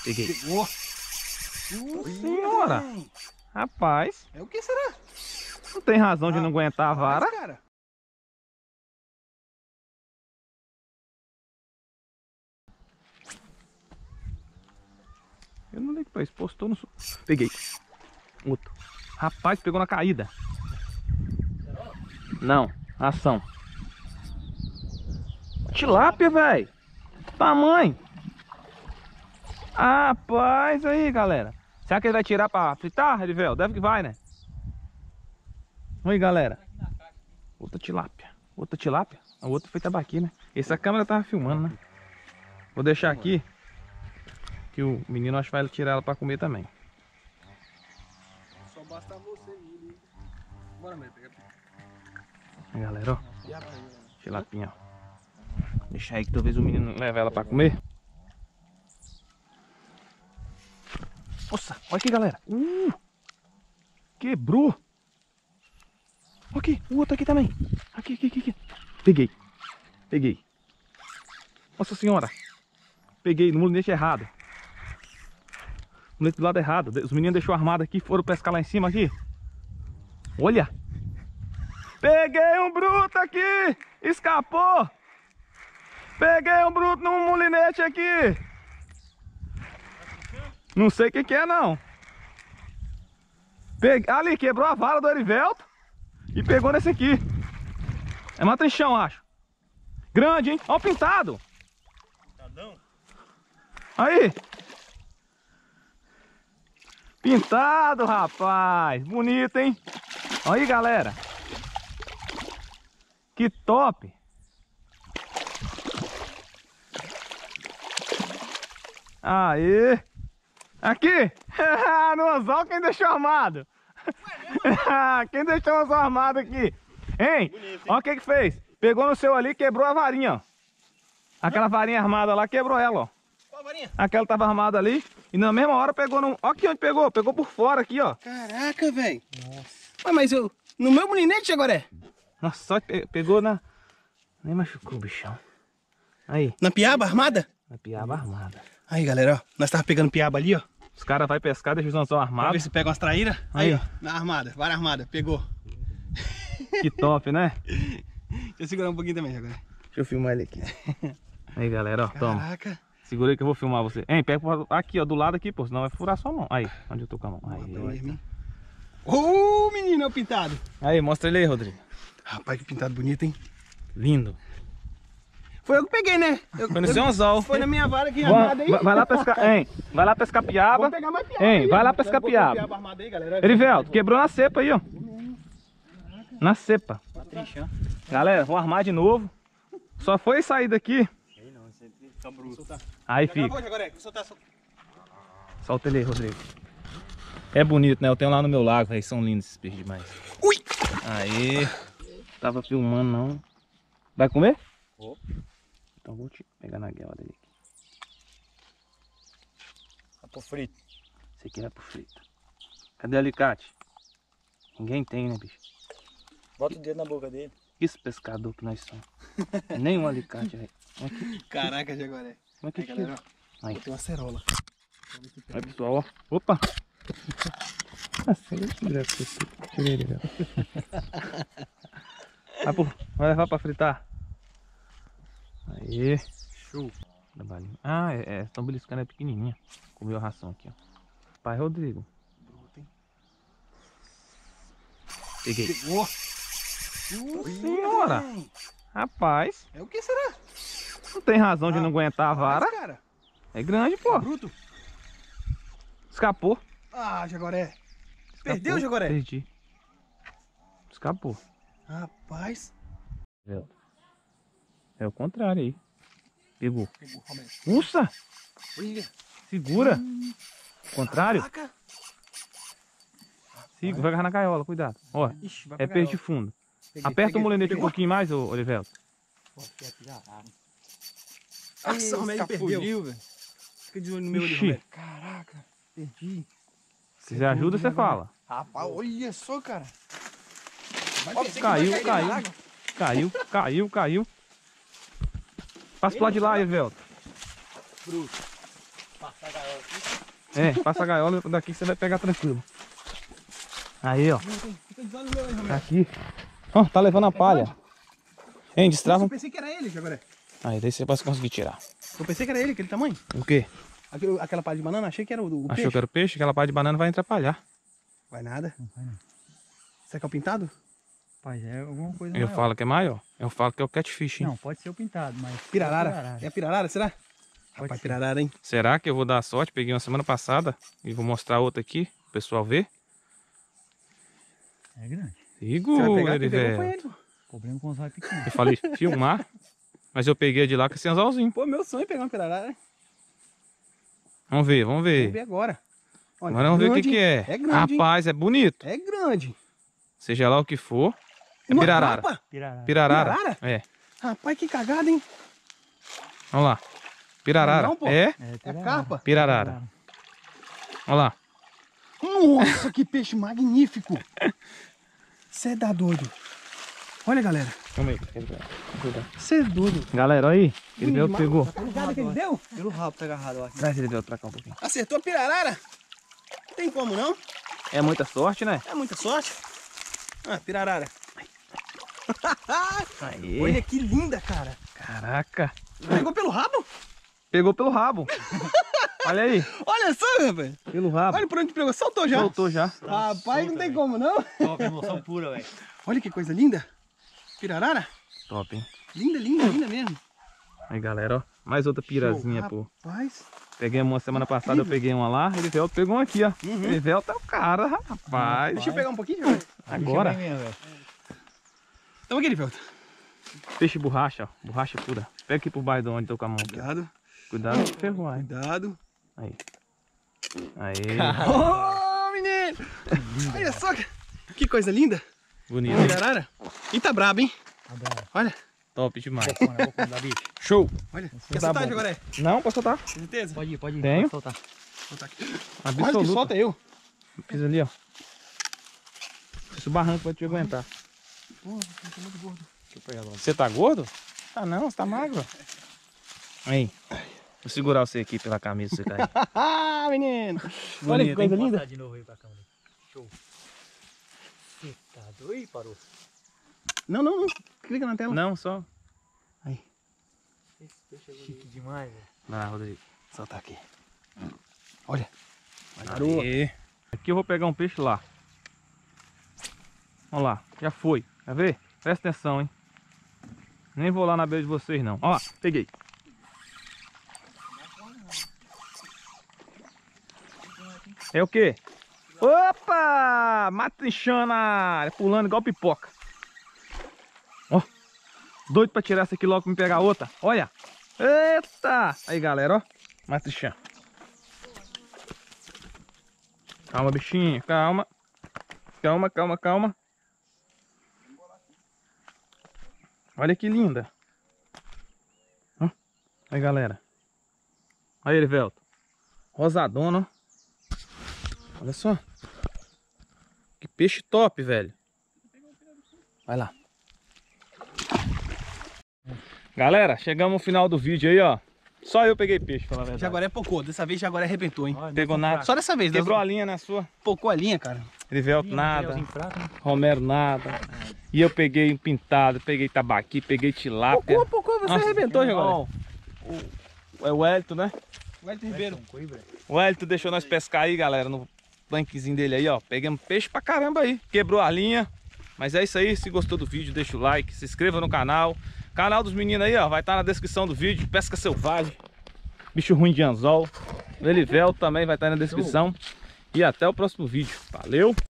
Peguei. Pegou. Senhora! Rapaz, É o que será? não tem razão de não aguentar a vara. Cara. Eu não ligo pra isso, postou no... Peguei. Outro. Rapaz, pegou na caída. Não, ação. Tilápia, velho. Tamanho. Rapaz, aí, galera. Será que ele vai tirar pra fritar, Edivel? Deve que vai, né? Oi, galera. Outra tilápia. Outra tilápia? A outra foi tambaqui, né? Essa câmera tava filmando, né? Vou deixar aqui. Que o menino acho que vai tirar ela pra comer também. Só basta você ir. Bora, meu. Pega. Aí, galera, ó. Tilapinha, ó. Deixa aí que talvez o menino leve ela pra comer. Nossa, olha aqui, galera. Quebrou. Olha aqui, o outro aqui também. Aqui. Peguei. Peguei. Nossa senhora. Peguei no mulinete errado. Mulete do lado errado. Os meninos deixaram armado aqui, foram pescar lá em cima aqui. Olha. Peguei um bruto aqui. Escapou. Peguei um bruto no mulinete aqui. Não sei o que é não. Ali, quebrou a vara do Erivelto. E pegou nesse aqui. É matrinchão, acho. Grande, hein? Ó o pintado. Pintadão? Aí. Pintado, rapaz. Bonito, hein? Olha aí, galera. Que top. Aí. Aqui. No anzol quem deixou armado? Quem deixou o anzol armado aqui? Hein? Bonito, Olha o que fez. Pegou no seu ali e quebrou a varinha, ó. Aquela varinha armada lá, quebrou ela, ó. Qual varinha? Aquela tava armada ali e na mesma hora pegou no... Ó aqui onde pegou. Pegou por fora aqui, ó. Caraca, velho. Nossa. Mas eu... No meu mulinete agora é? Nossa, só pegou na... Nem machucou o bichão. Aí. Na piaba armada? Na piaba armada. Aí, galera, ó. Nós tava pegando piaba ali, ó. Os caras vão pescar, deixa os anzol Pra armados. ver se pega umas traíras. Aí, ó. Na armada. Vara armada. Pegou. Que top, né? Deixa eu segurar um pouquinho também agora. Deixa eu filmar ele aqui. Aí, galera, ó. Toma. Caraca. Segura aí que eu vou filmar você. Hein, pega aqui, ó. Do lado aqui, pô. Senão vai furar sua mão. Aí, onde eu tô com a mão. Aí. Ô, menino, é o pintado. Aí, mostra ele aí, Rodrigo. Rapaz, que pintado bonito, hein? Lindo. Foi eu que peguei, né? Foi no seu anzol. Foi na minha vara aqui armada aí. Vai lá pescar, hein? Vai lá pescar piaba. Vamos pegar mais piaba. Hein, aí, vai ó. lá pescar piaba. Piaba armada aí, galera. Erivelto, quebrou na cepa aí, ó. Na cepa. Trinchão. Galera, vou armar de novo. Só foi sair daqui. Não, você fica bruto. Aí fica. Solta ele aí, Rodrigo. É bonito, né? Eu tenho lá no meu lago, velho. São lindos esses peixes demais. Ui! Aí. Tava filmando, não. Vai comer? Vou. Então vou te pegar na guela dele aqui. Tá por frito. Esse aqui vai pro frito. Cadê o alicate? Ninguém tem, né, bicho? Bota o dedo na boca dele. Isso, pescador que nós somos. Nenhum alicate, velho. Caraca, Jaguaré. Como é que Aí, galera, ó. Aí. Tem uma cerola. Aí, pessoal, ó. Opa! Nossa, tirei ele, velho. Vai levar pra fritar. Aí. Show. Trabalhinho. Ah, estão beliscando, é pequenininha. Comeu a ração aqui, ó. Pai Rodrigo. Peguei. Pegou. Senhora! Rapaz, É o que será? não tem razão de não aguentar a vara. Cara. É grande, pô. Bruto. Escapou. Ah, Jaguaré. Escapou. Perdeu, Jaguaré? Perdi. Escapou. Rapaz. É o contrário aí. Pegou. Pegou, Romero. Uça! Olha. Segura. Contrário. Caraca. Siga, vai agarrar na gaiola, cuidado. Ó, Ixi, vai é pegar peixe ela. fundo. Peguei, Aperta o peguei. molinete um Pegou? pouquinho mais, ô Olivelto. Nossa, Romero perdeu. velho. Fica de olho no meu ali, Ixi. Romero. Caraca, perdi. Se quiser ajuda, você fala. Rapaz, olha só, cara. Vai Ó, perder, caiu, vai cair na caiu. água. Caiu. Passa pro lado de lá, Olivelto. Bruto. Passa a gaiola aqui. É, passa a gaiola daqui você vai pegar tranquilo. Aí, ó. Tá aqui. Ó, tá levando a palha. Hein, destrava. Eu pensei que era ele, Jaguaré. Aí, daí você vai conseguir tirar. Eu pensei que era ele, aquele tamanho. O quê? Aquela palha de banana, achei que era o Achou peixe. que era o peixe? Aquela palha de banana vai atrapalhar. Vai nada. Não vai não. Será que é o pintado? Rapaz, é alguma coisa Eu maior. falo que é maior. Eu falo que é o catfish, hein? Não, pode ser o pintado, mas... Pirarara? É a pirarara, será? Rapaz, ser. pirarara, hein? Será que eu vou dar sorte? Peguei uma semana passada e vou mostrar outra aqui, o pessoal ver. É grande. Sigo, Você vai pegar, quem pegou Erivelto. foi ele. Pô. Problema com os olhos pequenos. Eu falei filmar, mas eu peguei de lá com esse anzolzinho. Pô, meu sonho é pegar uma pirarara, hein? Vamos ver, vamos ver. Vamos ver agora. Olha, Agora vamos ver o que grande, que é. É grande, hein? Rapaz, é bonito. É grande. Seja lá o que for. É Uma pirarara. capa? Pirarara. Pirarara. Pirarara? É. Rapaz, que cagada, hein? Vamos lá. Pirarara. Não, pô. É? É a capa. Pirarara. Olha lá. Nossa, que peixe magnífico. Você é da doido. Olha, galera. Calma aí. Você é doido. Galera, olha aí. Ele Bonito veio, pegou. Tá ligado que ele deu? Pelo rabo tá agarrado, eu acho. Traz ele veio pra cá um pouquinho. Acertou a pirarara? Não tem como, não. É muita sorte, né? É muita sorte. Ah, pirarara. Aí. Olha que linda, cara. Caraca. Pegou pelo rabo? Pegou pelo rabo. Olha aí. Olha só, rapaz. Pelo rabo. Olha por onde pegou. Soltou já. Soltou já. Rapaz, não tem como, não. Top, emoção pura, velho. Olha que coisa linda. Pirarara? Top, hein? Linda, linda, linda mesmo. Aí, galera, ó. Mais outra pirazinha, pô. Rapaz. Peguei uma semana passada, eu peguei uma lá. Erivelto pegou uma aqui, ó. Uhum. Erivelto é o cara, rapaz. Deixa eu pegar um pouquinho, velho. Agora. Bicho é bem mesmo, velho. Toma aqui, Velto. Peixe borracha, ó. Borracha pura. Pega aqui por baixo de onde tô com a mão. Aqui, ó. Cuidado, Cuidado que ferrou, hein? cuidado. Aí. Aí. Ô, menino. Olha só. Que coisa linda. Bonito, hein? Pirarara. E tá brabo, hein? Abraço. Olha. Top demais. Bocona, bocona, bicho. Show. Olha. Quer Tá soltar, bom. Jaguaré? Não, pode soltar. Tem certeza? Pode ir, Tenho. pode soltar. Soltar aqui. Absoluto. Quase que solta eu. Fiz ali, ó. Esse barranco vai te aguentar. Pô, eu tô muito gordo. Deixa eu pegar logo. Você tá gordo? Ah, não, você tá magro. Aí. Vou segurar você aqui pela camisa, você cair. Ah, menino. Olha que Bonito, coisa hein? linda. Passar de novo aí pra câmera. Show. Você tá doido? Ih, parou. Não, não, não. Clica na tela. Não, só. Esse peixe é chique demais, velho. Vai lá, Rodrigo. Soltar aqui. Olha. Parou. Aqui eu vou pegar um peixe lá. Olha lá, já foi. Quer ver? Presta atenção, hein? Nem vou lá na beira de vocês, não. Olha lá, peguei. É o quê? Opa! Matrinchando na área, pulando igual pipoca. Ó, doido pra tirar essa aqui logo pra me pegar outra. Olha. Eita! Aí, galera, ó. Matrinchando. Calma, bichinho, calma. Calma, calma, calma. Olha que linda. Ó. Aí, galera. Aí, Erivelto. Rosadona, ó. Olha só. Que peixe top, velho. Vai lá. Galera, chegamos no final do vídeo aí, ó. Só eu peguei peixe, pela verdade. Jaguaré pocou. Dessa vez Jaguaré arrebentou, hein? Pegou nada. Só dessa vez. Quebrou a linha na sua. Pocou a linha, cara. Erivelto, nada. Fraco, né? Romero, nada. E eu peguei um pintado, peguei tambaqui, peguei tilápia. Pocou. Você Nossa, arrebentou, Jaguaré. ó, É o Wellington, né? Wellington Ribeiro. O Wellington deixou nós pescar aí, galera, no tanquezinho dele aí, ó. Pegamos peixe pra caramba aí. Quebrou a linha. Mas é isso aí. Se gostou do vídeo, deixa o like, se inscreva no canal. Canal dos meninos aí, ó. Vai estar na descrição do vídeo. Pesca selvagem. Bicho ruim de anzol. O Erivelto também vai estar na descrição. E até o próximo vídeo. Valeu!